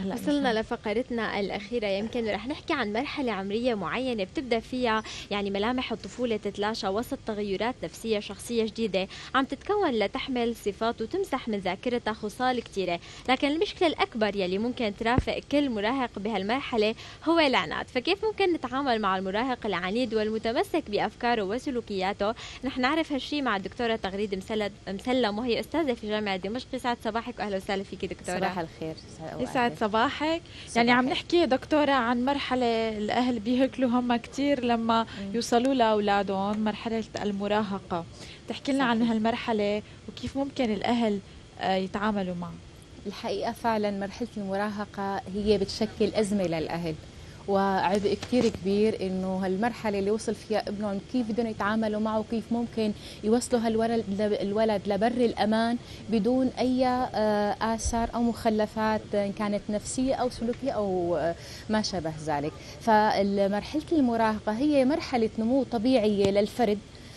هلا وصلنا لفقرتنا الأخيرة، يمكن رح نحكي عن مرحلة عمرية معينة بتبدأ فيها يعني ملامح الطفولة تتلاشى وسط تغيرات نفسية شخصية جديدة عم تتكون لتحمل صفات وتمسح من ذاكرتها خصال كتيرة. لكن المشكلة الأكبر يلي ممكن ترافق كل مراهق بهالمرحلة هو العناد. فكيف ممكن نتعامل مع المراهق العنيد والمتمسك بأفكاره وسلوكياته؟ رح نعرف هالشي مع الدكتورة تغريد مسلم، وهي أستاذة في جامعة دمشق. يسعد صباحك وأهلا وسهلا فيك دكتورة. صباح الخير. يسعد صباحك. يعني عم نحكي دكتورة عن مرحلة الأهل بيهكلوا هم كتير لما يوصلوا لأولادهم، مرحلة المراهقة. تحكي لنا عن هالمرحلة وكيف ممكن الأهل يتعاملوا معها. الحقيقة فعلا مرحلة المراهقة هي بتشكل أزمة للأهل وعبء كتير كبير، إنه هالمرحلة اللي وصل فيها ابنهم كيف بدهم يتعاملوا معه، كيف ممكن يوصلوا الولد لبر الأمان بدون أي آثار أو مخلفات إن كانت نفسية أو سلوكية أو ما شابه ذلك. فمرحلة المراهقة هي مرحلة نمو طبيعية للفرد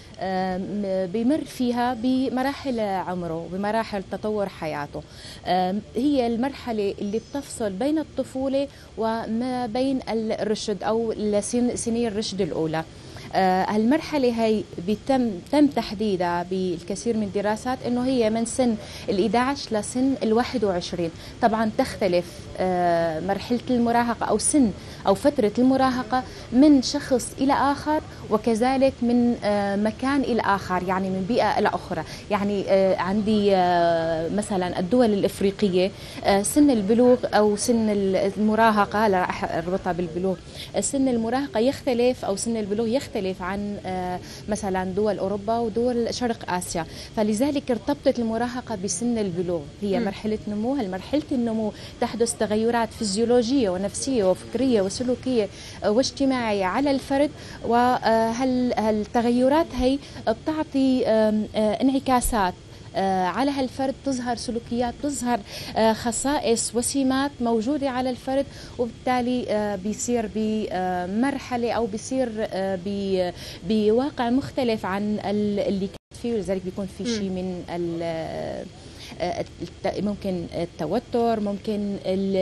بيمر فيها بمراحل عمره بمراحل تطور حياته. هي المرحلة اللي بتفصل بين الطفولة وما بين الرشد أو سنين الرشد الأولى. هالمرحلة هي تم تحديدها بالكثير من الدراسات انه هي من سن ال11 لسن ال21. طبعا تختلف مرحلة المراهقة او سن او فترة المراهقة من شخص الى اخر، وكذلك من مكان الى اخر، يعني من بيئة الى اخرى. يعني عندي مثلا الدول الافريقية سن البلوغ او سن المراهقة، لا راح اربطها بالبلوغ، سن المراهقة يختلف او سن البلوغ يختلف عن مثلا دول أوروبا ودول شرق آسيا. فلذلك ارتبطت المراهقة بسن البلوغ. هي مرحلة نمو. هالمرحلة النمو تحدث تغيرات فيزيولوجية ونفسية وفكرية وسلوكية واجتماعية على الفرد، وهالتغيرات هي بتعطي انعكاسات على هالفرد، تظهر سلوكيات، تظهر خصائص وسمات موجودة على الفرد، وبالتالي بيصير بمرحلة أو بيصير بواقع مختلف عن اللي كان فيه. ولذلك بيكون في شيء من ممكن التوتر، ممكن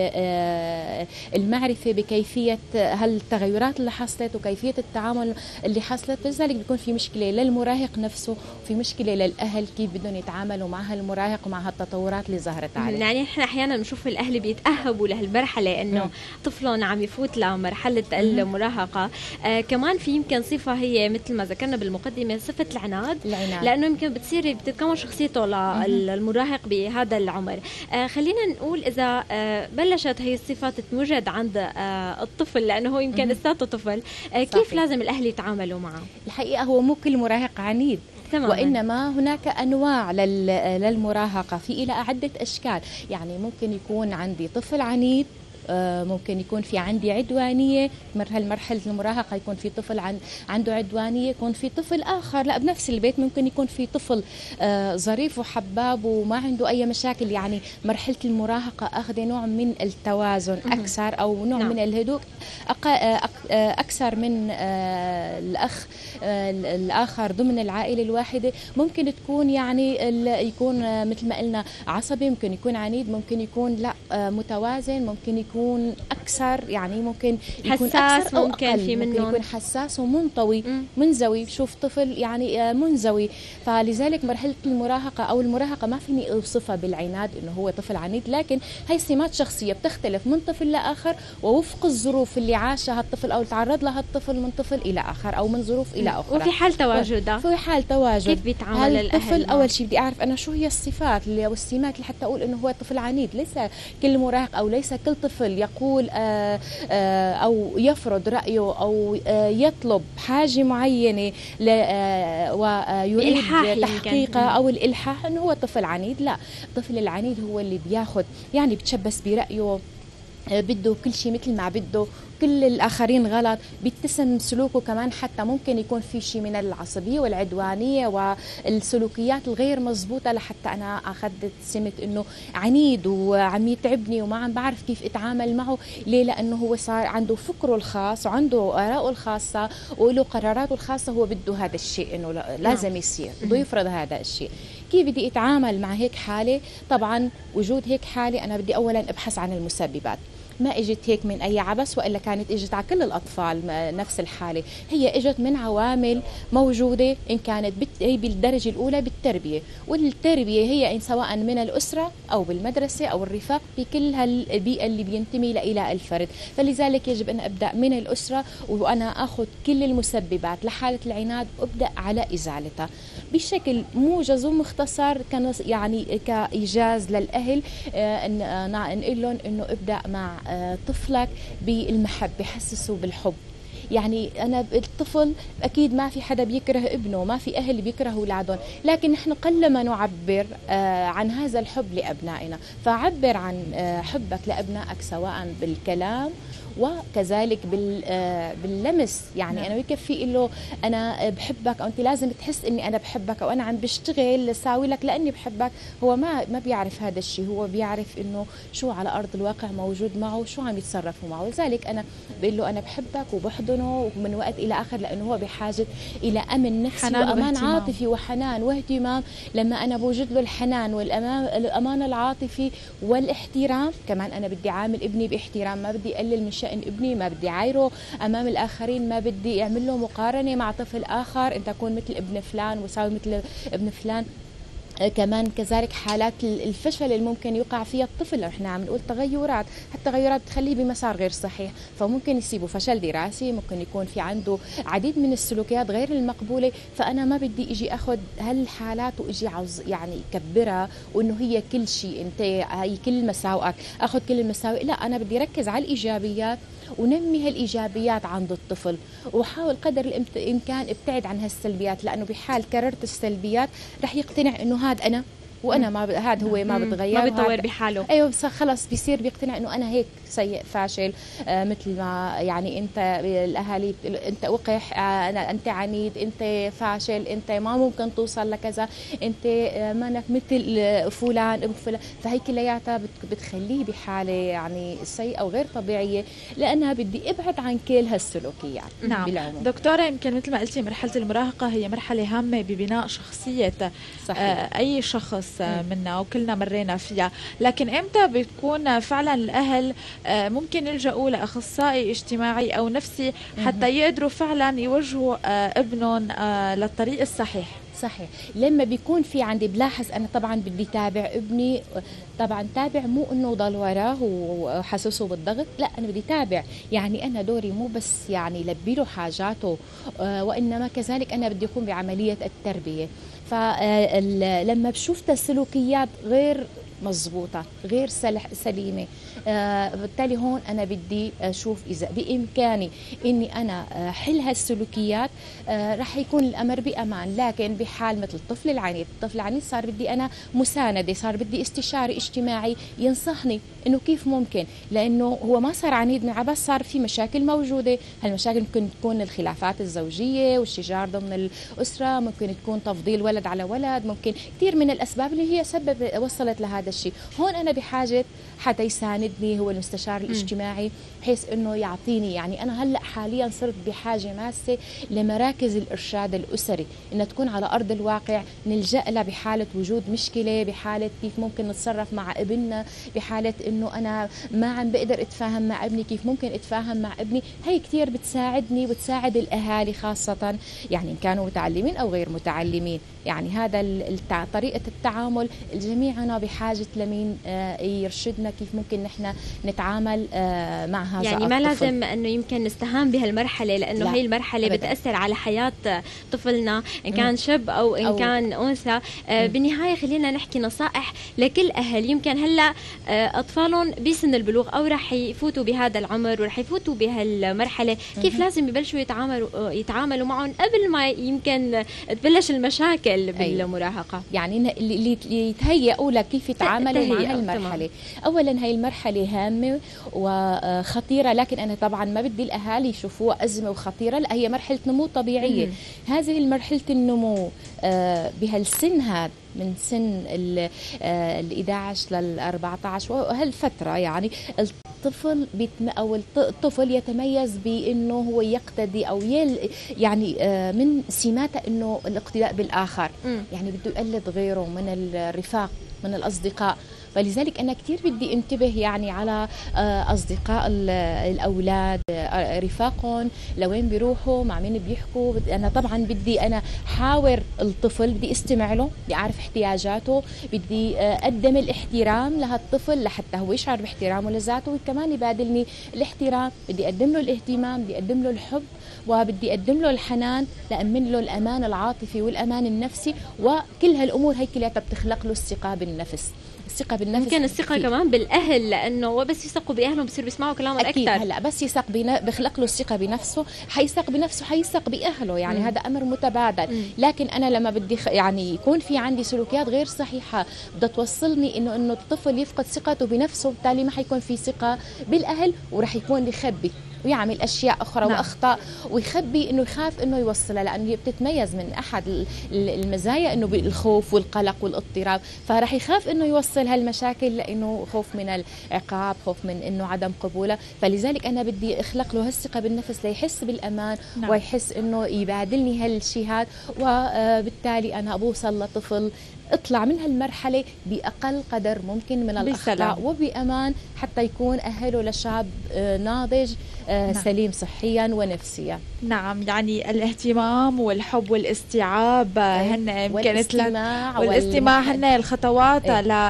المعرفة بكيفية هالتغيرات اللي حصلت وكيفية التعامل اللي حصلت. لذلك بيكون في مشكلة للمراهق نفسه وفي مشكلة للأهل كيف بدهم يتعاملوا مع هالمراهق ومع هالتطورات اللي ظهرت عليه. يعني احنا احيانا بنشوف الاهل بيتأهبوا لهالمرحلة انه طفلهم عم يفوت لمرحلة المراهقة. كمان في يمكن صفة هي مثل ما ذكرنا بالمقدمة، صفة العناد. لانه يمكن بتتكون شخصيته للمراهق بهذا العمر. خلينا نقول إذا بلشت هي الصفات توجد عند الطفل، لأنه هو يمكن لساته طفل، كيف لازم الأهل يتعاملوا معه؟ الحقيقة هو مو كل مراهق عنيد، وإنما هناك أنواع للمراهقة، في إلى عدة أشكال. يعني ممكن يكون عندي طفل عنيد، ممكن يكون في عندي عدوانية. مرحلة المراهقة يكون في طفل عنده عدوانية، يكون في طفل آخر لا بنفس البيت ممكن يكون في طفل ظريف وحباب وما عنده أي مشاكل. يعني مرحلة المراهقة أخذ نوع من التوازن أكثر، أو نوع من الهدوء أكثر من الأخ الآخر ضمن العائلة الواحدة. ممكن تكون يعني يكون مثل ما قلنا عصبي، ممكن يكون عنيد، ممكن يكون لا متوازن، ممكن يكون أكثر، يعني ممكن يكون حساس أكثر أو ممكن أقل. في منه ممكن يكون حساس ومنطوي منزوي. شوف طفل يعني منزوي. فلذلك مرحلة المراهقة أو المراهقة ما فيني أوصفها بالعناد إنه هو طفل عنيد، لكن هي سمات شخصية بتختلف من طفل لآخر ووفق الظروف اللي عاشها الطفل أو تعرض لها الطفل من طفل إلى آخر أو من ظروف إلى أخرى. وفي حال تواجدها، في حال تواجد كيف بيتعامل الطفل؟ أول شيء بدي أعرف أنا شو هي الصفات اللي أو السمات اللي حتى أقول إنه هو طفل عنيد. ليس كل مراهق أو ليس كل طفل يقول أو يفرض رأيه أو يطلب حاجة معينة ويريد تحقيقها أو الإلحاح إنه هو طفل عنيد. لا، الطفل العنيد هو اللي بياخد يعني بتشبث برأيه، بده كل شيء مثل ما بده، كل الآخرين غلط، بيتسم سلوكه كمان. حتى ممكن يكون في شيء من العصبية والعدوانية والسلوكيات الغير مضبوطة لحتى أنا أخذت سمة إنه عنيد وعم يتعبني وما عم بعرف كيف أتعامل معه. ليه؟ لأنه هو صار عنده فكره الخاص وعنده آراءه الخاصة وله قراراته الخاصة. هو بده هذا الشيء إنه لازم يصير، بده يفرض هذا الشيء. كيف بدي اتعامل مع هيك حاله؟ طبعا وجود هيك حاله انا بدي اولا ابحث عن المسببات. ما اجت هيك من اي عبث، والا كانت اجت على كل الاطفال نفس الحاله، هي اجت من عوامل موجوده، ان كانت هي بالدرجه الاولى بالتربيه، والتربيه هي إن سواء من الاسره او بالمدرسه او الرفاق بكل هالبيئه اللي بينتمي الى الفرد. فلذلك يجب ان ابدا من الاسره، وانا اخذ كل المسببات لحاله العناد وابدا على ازالتها بشكل موجز ومختصر، يعني كايجاز للاهل نقول لهم انه ابدا مع طفلك بالمحبة، حسسه بالحب. يعني أنا الطفل أكيد ما في حدا بيكره ابنه، ما في أهل بيكرهوا أولادهم، لكن نحن قلما نعبر عن هذا الحب لأبنائنا. فعبر عن حبك لأبنائك سواء بالكلام وكذلك باللمس. يعني أنا بكفي له أنا بحبك، أو أنت لازم تحس إني أنا بحبك، أو أنا عم بشتغل ساوي لك لأني بحبك. هو ما بيعرف هذا الشيء، هو بيعرف إنه شو على أرض الواقع موجود معه وشو عم يتصرفوا معه. لذلك أنا بقول له أنا بحبك وبحضنه ومن وقت إلى آخر، لأنه هو بحاجة إلى أمن نفسي وأمان عاطفي وحنان واهتمام. لما أنا بوجد له الحنان والأمان العاطفي والاحترام، كمان أنا بدي عامل ابني باحترام، ما بدي أقلل من شأن ابني، ما بدي عايره أمام الآخرين، ما بدي أعمل له مقارنة مع طفل آخر، أنت تكون مثل ابن فلان وساوي مثل ابن فلان. كمان كذلك حالات الفشل اللي ممكن يقع فيها الطفل، احنا عم نقول تغيرات، التغيرات بتخليه بمسار غير صحيح، فممكن يصيبه فشل دراسي، ممكن يكون في عنده عديد من السلوكيات غير المقبولة. فأنا ما بدي اجي اخذ هالحالات واجي عاوز يعني كبرها وانه هي كل شيء، انت هي كل مساوئك، اخذ كل المساوئ. لا، انا بدي ركز على الايجابيات ونمي هالايجابيات عند الطفل، وحاول قدر الامكان ابتعد عن هالسلبيات، لانه بحال كررت السلبيات رح يقتنع انه هذا انا، وانا ما هذا هو ما بتغير، ما بتطور بحاله. ايوه، بس خلص بيصير بيقتنع انه انا هيك سيء فاشل. مثل ما يعني انت الاهالي انت وقح، انت عنيد، انت فاشل، انت ما ممكن توصل لكذا، انت مانك مثل فلان ابن فلان. فهي كلياتها بتخليه بحاله يعني سيئه وغير طبيعيه، لانها بدي ابعد عن كل هالسلوكيات. نعم بالعموم. دكتوره، يمكن مثل ما قلتي مرحله المراهقه هي مرحله هامه ببناء شخصيه اي شخص منا، وكلنا مرينا فيها. لكن امتى بتكون فعلا الاهل ممكن يلجأوا لاخصائي اجتماعي او نفسي حتى يقدروا فعلا يوجهوا ابنهم للطريق الصحيح؟ صحيح. لما بيكون في عندي بلاحظ انا طبعا بدي تابع ابني، طبعا تابع مو انه ضل وراه وحسسه بالضغط، لا انا بدي تابع. يعني انا دوري مو بس يعني لبي له حاجاته، وانما كذلك انا بدي اقوم بعمليه التربيه. فلما بشوف تسلوكيات غير مضبوطة غير سليمة، بالتالي هون أنا بدي أشوف إذا بإمكاني إني أنا حل هالسلوكيات، رح يكون الأمر بأمان. لكن بحال مثل الطفل العنيد، الطفل العنيد صار بدي أنا مساندة، صار بدي استشاري اجتماعي ينصحني إنه كيف ممكن، لأنه هو ما صار عنيد من عبث، صار في مشاكل موجودة. هالمشاكل ممكن تكون الخلافات الزوجية والشجار ضمن الأسرة، ممكن تكون تفضيل ولد على ولد، ممكن كثير من الأسباب اللي هي وصلت لهذا الشيء. هون أنا بحاجة حدا يساندني، هو المستشار الاجتماعي، بحيث إنه يعطيني. يعني أنا هلأ حاليا صرت بحاجة ماسة لمراكز الإرشاد الأسري، إنها تكون على أرض الواقع، نلجأ لها بحالة وجود مشكلة، بحالة كيف ممكن نتصرف مع ابننا، بحالة إنه أنا ما عم بقدر أتفاهم مع ابني، كيف ممكن أتفاهم مع ابني. هي كتير بتساعدني وبتساعد الأهالي خاصة، يعني إن كانوا متعلمين أو غير متعلمين. يعني هذا طريقة التعامل، جميعنا بحاجة لمين يرشدنا كيف ممكن نحن نتعامل مع هذا يعني الطفل. ما لازم انه يمكن نستهان بهالمرحله، لانه هي المرحله أبداً. بتاثر على حياه طفلنا، ان كان شاب او ان كان انثى. بالنهايه خلينا نحكي نصائح لكل اهل. يمكن هلا اطفالهم بسن البلوغ او رح يفوتوا بهذا العمر ورح يفوتوا بهالمرحله، كيف لازم يبلشوا يتعاملوا معهم قبل ما يمكن تبلش المشاكل بالمراهقه. يعني اللي يتهيئوا لك كيف يتعاملوا مع هالمرحله. اولا هي المرحله هامه وخطيره، لكن انا طبعا ما بدي الاهالي يشوفوها ازمه وخطيره، لا هي مرحله نمو طبيعيه. هذه المرحله النمو بهالسن هذا، من سن ال 11 لل 14 وهالفتره، يعني الطفل أو الطفل يتميز بأنه هو يقتدي أو يعني من سماته أنه الاقتداء بالآخر. يعني بده يقلد غيره من الرفاق، من الأصدقاء. فلذلك أنا كتير بدي انتبه يعني على أصدقاء الأولاد، رفاقهم لوين بيروحوا، مع مين بيحكوا. أنا طبعا بدي أنا حاور الطفل، بدي استمع له، بدي أعرف احتياجاته، بدي أقدم الاحترام لهالطفل لحتى هو يشعر باحترامه لذاته وكمان يبادلني الاحترام. بدي أقدم له الاهتمام، بدي أقدم له الحب، وبدي أقدم له الحنان، لأمن له الأمان العاطفي والأمان النفسي. وكل هالأمور هي كلها بتخلق له الثقة بالنفس. الثقة بالنفس يمكن الثقة كمان بالأهل، لأنه بس يثقوا بأهلهم بصير بيسمعوا كلامهم أكيد. أكثر. هلا بس يثق بخلق له الثقة بنفسه، حيثق بنفسه حيثق بأهله. يعني هذا أمر متبادل. لكن أنا لما بدي يعني يكون في عندي سلوكيات غير صحيحة بدها توصلني إنه الطفل يفقد ثقته بنفسه، وبالتالي ما حيكون في ثقة بالأهل، ورح يكون يخبي ويعمل أشياء أخرى وأخطاء، ويخبي إنه يخاف إنه يوصلها، لأنه هي بتتميز من أحد المزايا إنه بالخوف والقلق والاضطراب. فراح يخاف إنه يوصل هالمشاكل، لأنه خوف من العقاب، خوف من إنه عدم قبوله. فلذلك أنا بدي أخلق له هالثقة بالنفس ليحس بالأمان. ويحس إنه يبادلني هالشي هاد، وبالتالي أنا بوصل لطفل اطلع من هالمرحلة بأقل قدر ممكن من الأخطاء وبأمان، حتى يكون أهله لشاب ناضج سليم صحيا ونفسيا. نعم، يعني الاهتمام والحب والاستيعاب هن يمكن والاستماع هن الخطوات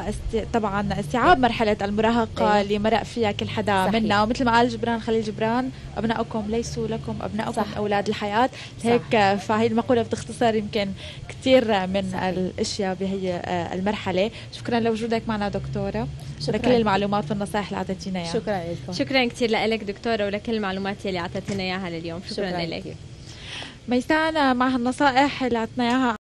طبعا استيعاب مرحلة المراهقة اللي مرق فيها كل حدا منا. ومثل ما قال جبران خليل جبران، أبنائكم ليسوا لكم، أبنائكم أولاد الحياة. هيك فهي المقولة بتختصر يمكن كثير من الأشياء بهي المرحلة. شكرا لوجودك معنا دكتورة، لكل المعلومات والنصائح اللي أعطيتينا إياها. شكرا لكم. شكرا كثير لك دكتورة، ولكل المعلومات اللي أعطيتينا إياها لليوم. شكرا لك. ميسان مع هالنصائح اللي أعطينا إياها